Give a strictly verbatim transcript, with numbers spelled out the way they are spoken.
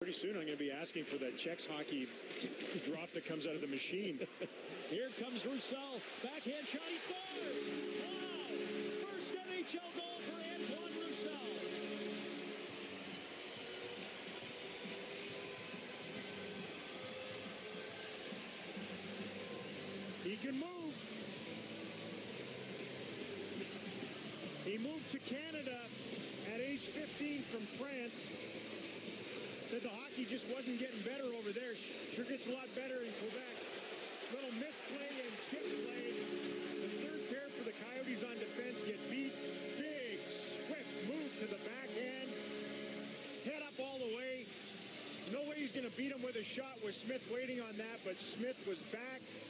Pretty soon I'm going to be asking for that Czechs hockey drop that comes out of the machine. Here comes Roussel. Backhand shot. He scores! Wow! First N H L goal for Antoine Roussel. He can move. He moved to Canada at age fifteen from France. Said the hockey just wasn't getting better over there. Sure gets a lot better in Quebec. Little misplay and chip play. The third pair for the Coyotes on defense get beat. Big, swift move to the backhand. Head up all the way. No way he's going to beat him with a shot with Smith waiting on that, but Smith was back.